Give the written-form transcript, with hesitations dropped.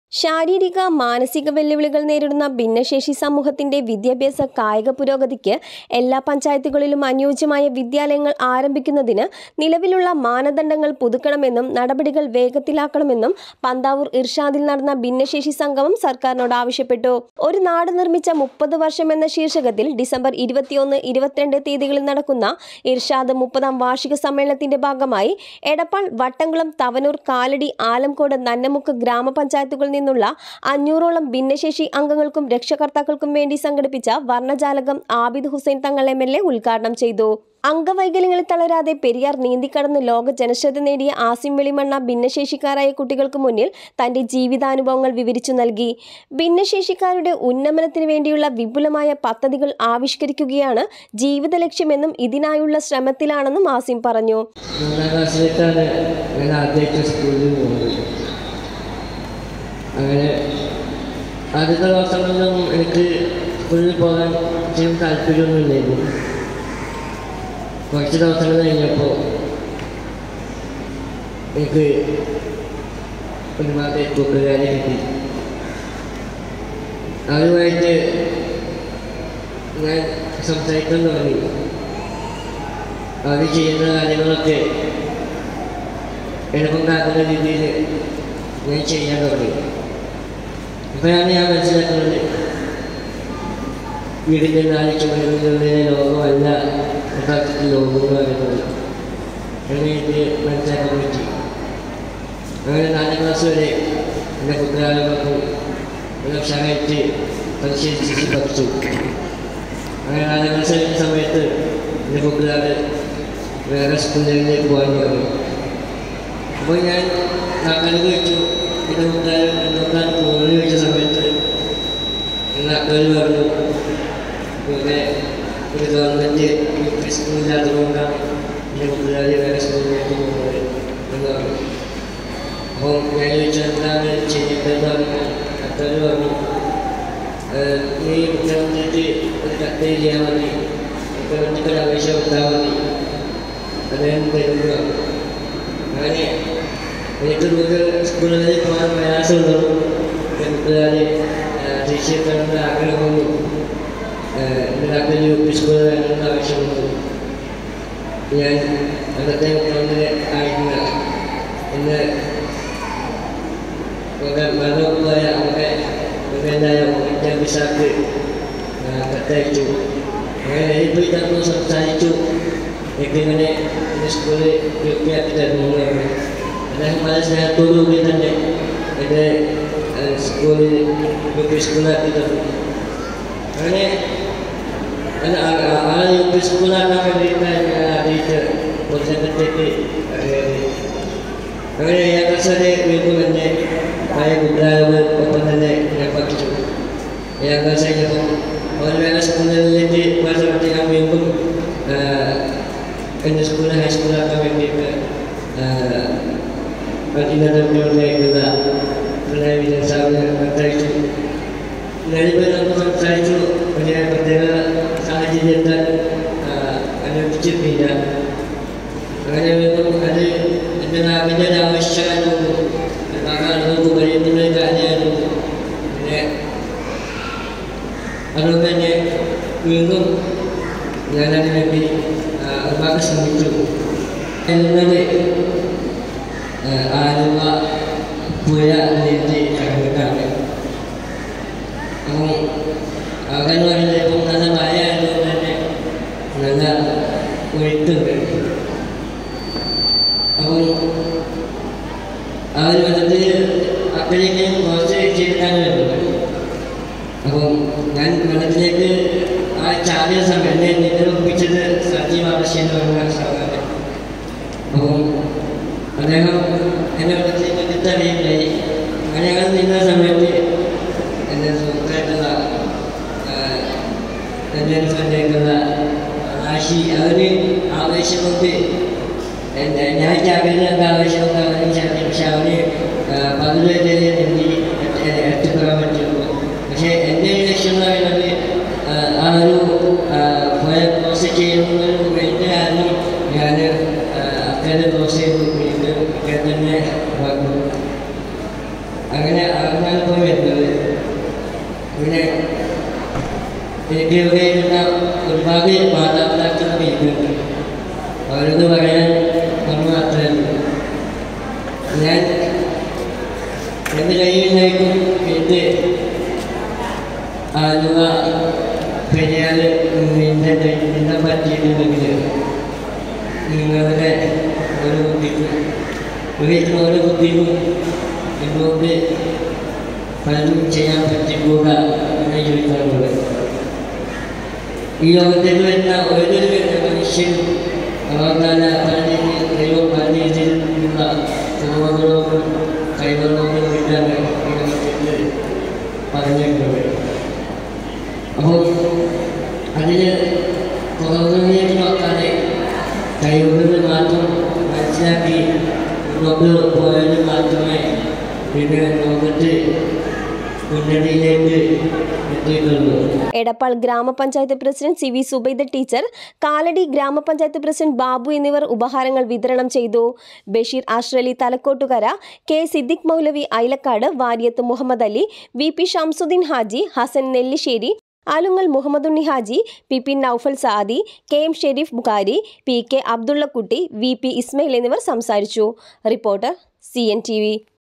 ശാരീരിക മാനസിക വെല്ലുവിളികൾ നേരിടുന്ന ഭിന്നശേഷി സമൂഹത്തിന്റെ വിദ്യാഭ്യാസ കായിക പുരോഗതിക്ക് എല്ലാ പഞ്ചായത്തുകളിലും അനുയോജ്യമായ വിദ്യാലയങ്ങൾ ആരംഭിക്കുന്നതിന് നിലവിലുള്ള മാനദണ്ഡങ്ങൾ പുതുക്കണമെന്നും നടപടികൾ വേഗത്തിലാക്കണമെന്നും പന്താവൂർ ഇർഷാദിൽ നടന്ന ഭിന്നശേഷി സംഗമം സർക്കാരിനോട് ആവശ്യപ്പെട്ടു. ഒരു നാട് നിർമ്മിച്ച 30 വർഷം എന്ന ശീർഷകത്തിൽ ഡിസംബർ 21, 22 തീയതികളിൽ നടക്കുന്ന ഇർഷാദ് 30ാം വാർഷിക സമ്മേളനത്തിന്റെ ഭാഗമായി എടപ്പാൾ, വട്ടംകുളം, തവനൂർ, കാലടി, ആലംകോട്, നന്നമുക്ക് ഗ്രാമപഞ്ചായത്തുകളിൽ നിന്നുള്ള 500ഓളം ഭിന്നശേഷി അംഗങ്ങൾക്കും രക്ഷകർത്താക്കൾക്കും വേണ്ടി സംഘടിപ്പിച്ച വർണ്ണജാലകം ആബിദ് ഹുസൈൻ തങ്ങൾ MLA ഉദ്ഘാടനം ചെയ്തു. അംഗവൈകല്യങ്ങളിൽ തളരാതെ പെരിയാർ നീന്തിക്കടന്ന് ലോക ജനശ്രദ്ധ നേടിയ ആസിം വെളിമണ്ണ ഭിന്നശേഷിക്കാരായ കുട്ടികൾക്ക് മുന്നിൽ തന്റെ ജീവിതാനുഭവങ്ങൾ വിവരിച്ചു നൽകി. ഭിന്നശേഷിക്കാരുടെ ഉന്നമനത്തിന് വേണ്ടിയുള്ള വിപുലമായ പദ്ധതികൾ ആവിഷ്കരിക്കുകയാണ് ജീവിത ലക്ഷ്യമെന്നും ഇതിനായുള്ള ശ്രമത്തിലാണെന്നും ആസിം പറഞ്ഞു. അങ്ങനെ ആദ്യത്തെ ദിവസങ്ങളിലൊന്നും എനിക്ക് സ്കൂളിൽ പോകാൻ ചെയ്യാൻ താല്പര്യമൊന്നുമില്ലായിരുന്നു. കുറച്ച് ദിവസങ്ങൾ കഴിഞ്ഞപ്പോൾ എനിക്ക് ഒരുപാട് കൂട്ടുകാരെ കിട്ടി. അവരുമായിട്ട് ഞാൻ സംസാരിക്കാൻ തുടങ്ങി. അവർ ചെയ്യുന്ന കാര്യങ്ങളൊക്കെ എളുപ്പമാക്കുന്ന രീതിയിൽ ഞാൻ ചെയ്യാൻ തുടങ്ങി. അപ്പോഴാണ് ഞാൻ മനസ്സിലാക്കുന്നത് വീടിൻ്റെ 4 ചുമരുകളിലെ ലോകമല്ല യഥാർത്ഥത്തിൽ ലോകം എന്ന് പറയുന്നത് എന്ന് എനിക്ക് മനസ്സിലാക്കാൻ പറ്റി. അങ്ങനെ 4ാം ക്ലാസ് വരെ എൻ്റെ കുട്ടികളോടൊപ്പം ഒരു വർഷമായിട്ട് പരിശീലിച്ച് പഠിച്ചു. അങ്ങനെ 4ാം ക്ലാസ് കഴിഞ്ഞ സമയത്ത് എൻ്റെ കുട്ടികൾ വേറെ സ്കൂളുകളിലേക്ക് പോകാൻ തുടങ്ങി. അപ്പോൾ ഞാൻ നാട്ടുകാർക്ക് ചോദിച്ചു, എൻ്റെ കുട്ടികൾ എന്തൊക്കെയാണ് പോകുന്നത് ചോദിച്ച സമയത്ത് നാട്ടുകാർ പറഞ്ഞു, പിന്നെ ഒരു ഗവൺമെൻറ് UP സ്കൂളില്ലാത്തതുകൊണ്ടാണ് എൻ്റെ കുട്ടികൾ വേറെ സ്കൂളിലേക്ക് പോകുന്നത് എന്ന് പറഞ്ഞു. അപ്പോൾ ഞാൻ ചോദിച്ചാൽ എന്താണ് ചെയ്യേണ്ടതെന്ന് പറഞ്ഞാൽ നാട്ടുകാർ പറഞ്ഞു, നീ മുഖ്യമന്ത്രിക്ക് ഒരു കത്ത് ചെയ്യാൻ മതി, മുഖ്യമന്ത്രിക്ക് ഒരു അപേക്ഷ കൊടുത്താൽ മതി, അദ്ദേഹം തരുന്നു. അങ്ങനെ എനിക്ക് സ്കൂളുകളിൽ പോകാൻ പ്രയാസമുള്ളതും കുട്ടികൾ രക്ഷിക്കണമെന്ന് ആഗ്രഹമൊന്നും എൻ്റെ നാട്ടിൽ UP സ്കൂൾ വേണമെന്ന് ആവശ്യമുണ്ട്. ഞാൻ അന്നത്തെ മുഖ്യമന്ത്രി ആയിരുന്ന ഇന്ന് മരണമായ അവിടെ വിദ്യാഭ്യാസക്ക് കത്തയച്ചു. അങ്ങനെ നേരിട്ട് തന്നു, സംസാരിച്ചു. എനിക്കിങ്ങനെ സ്കൂളിൽ UP ആക്കി തരുന്നു. അദ്ദേഹം വളരെ സ്നേഹത്തോടുകൂടി തന്നെ എൻ്റെ സ്കൂളിൽ UP സ്കൂളാക്കി തന്നു. അങ്ങനെ ആ UP സ്കൂളാക്കാൻ വേണ്ടിയിട്ടാണ് ഞാൻ ആദ്യമായിട്ട് പൊതുജനത്തേക്ക് അറിയാറ്. അങ്ങനെ 7ാം ക്ലാസ് വരെ വീണ്ടും എൻ്റെ പഴയ കുട്ടികളോടൊപ്പം തന്നെ ഞാൻ പഠിച്ചു. 7ാം ക്ലാസ് കഴിഞ്ഞപ്പോൾ അവർ വേറെ സ്കൂളുകളിലേക്ക് മാറ്റപ്പെട്ട് ഞാൻ വീണ്ടും എൻ്റെ സ്കൂളിൽ ഹൈസ്കൂളാക്കാൻ വേണ്ടിയിട്ട് ഇന്നത്തെ സംസാരിച്ചു. ഞാനിപ്പോൾ നമുക്ക് സംസാരിച്ചു. പക്ഷേ പ്രത്യേക സാഹചര്യത്താൽ അനുവദിച്ചിട്ടില്ല. അങ്ങനെ വീണ്ടും അത് എൻ്റെ നാടിൻ്റെ ഒരു ആവശ്യമായിരുന്നു, ആളുകൾക്ക് ഉപയോഗിക്കുന്ന ഒരു കാര്യമായിരുന്നു. പിന്നെ അതുകൊണ്ട് തന്നെ വീണ്ടും ഞാനതിന് വേണ്ടി ഒരുപാട് ശ്രമിച്ചു. എന്നത് ആലുവ പുഴ നീന്തി കടന്നിട്ടാണ്. അപ്പം അവിടെ എന്ന് പറയുന്നത് ഇപ്പം നല്ല മഴ ആയതുകൊണ്ട് തന്നെ നല്ല ഒഴുക്കുണ്ട്. അപ്പം ആ ഒരു വെള്ളത്തിൽ അപ്പോഴേക്ക് കുറച്ച് ചെയ്തിട്ടാണ് വരുന്നത്. അപ്പം ഞാൻ വെള്ളത്തിലേക്ക് ആ ചാടിയ സമയം എന്നെ നീന്തലൊപ്പിച്ചത് സജീവ് ആവശ്യം എന്ന് പറയുന്ന സാധാരണ. അപ്പം അദ്ദേഹം എന്നെ വെള്ളത്തിലേക്ക് തിരിച്ചറിയുകയായി. അങ്ങനെ ഞങ്ങൾ നീന്തുന്ന സമയത്ത് എൻ്റെ സുഹൃത്തായിട്ടുള്ള എൻ്റെ ഫ്രണ്ടായിട്ടുള്ള ആശി അവര് ആവേശം കൊണ്ട് ഞാൻ ചാടിയത് എൻ്റെ ആവേശം കൊണ്ട് അവരും ചാടി. പക്ഷെ അവര് 10 വരെ നീന്തി എത്തിപ്പെടാൻ പറ്റുള്ളൂ. പക്ഷെ എൻ്റെ ലക്ഷ്യം എന്ന് പറയുന്നത് ആ ഒരു പുഴ ക്രോസ് ചെയ്യുന്നൊരു മെയിൻ കാരണം ഞാൻ അക്കരെ ക്രോസ് ചെയ്ത് വീണ്ടും തന്നെ അങ്ങനെ പിന്നെ എനിക്ക് ഉപയോഗിക്കുന്ന ഒരുപാട് മാതാപിതാക്കൾ ഇരിക്കുന്നുണ്ട്. അവരോട് പറയാൻ നമ്മൾ അത്രയുള്ളൂ. ഞാൻ എൻ്റെ കയ്യിലായിരിക്കും ഇത് ആലുവ പെരിയാർ നിന്നെ പറ്റിയിട്ടുണ്ടെങ്കിൽ നിങ്ങളുടെ ഓരോ ബുദ്ധിക്കും ഓരോ ബുദ്ധിക്കും എന്നോട് പലതും ചെയ്യാൻ പറ്റിക്കൂടാ എന്ന് ചോദിക്കാറുള്ളത്. ഈ ലോകത്തിൽ വരുന്ന ഓരോരു മനുഷ്യനും ദൈവം പല രീതിയിലുള്ള കുറവുകളോടും കഴിവുകളോടും കൂടിയിട്ടാണ് ഈ ലോകത്തിൽ പറഞ്ഞിട്ടുള്ളത്. അപ്പോൾ അതിൽ കുറവുകളിലേക്ക് നോക്കാതെ കഴിവുകൾ മാത്രം മനസ്സിലാക്കി മുന്നോട്ട് പോയാൽ മാത്രമേ പിന്നെ ലോകത്ത് മുന്നണിയിലേക്ക് എത്തിയിട്ടുള്ളൂ. എടപ്പാൾ ഗ്രാമപഞ്ചായത്ത് president CV Subaida teacher, Kalady ഗ്രാമപഞ്ചായത്ത് പ്രസിഡന്റ് ബാബു എന്നിവർ ഉപഹാരങ്ങൾ വിതരണം ചെയ്തു. ബഷീർ ആഷ്റലി തലക്കോട്ടുകര, K സിദ്ദിഖ് മൗലവി Ailakkad, Variyath Muhammad Ali, VP Shamsuddin Haji, Hasan Nellissery, Alungal Muhammadunni Haji, PP Noufal Saadi, KM Sharif Bukhari, PK Abdullakutty, VP Ismail എന്നിവർ സംസാരിച്ചു. Reporter CNTV.